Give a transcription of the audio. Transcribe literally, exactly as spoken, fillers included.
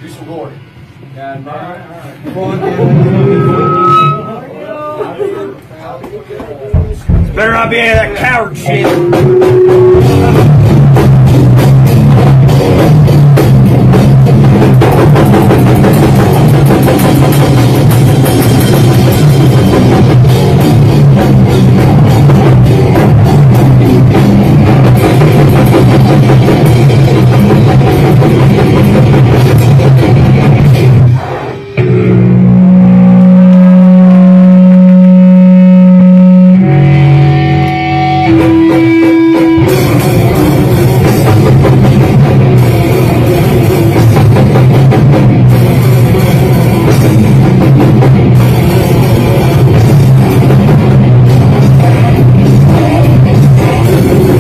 Do some glory. And, uh, Better not be any of that coward shit.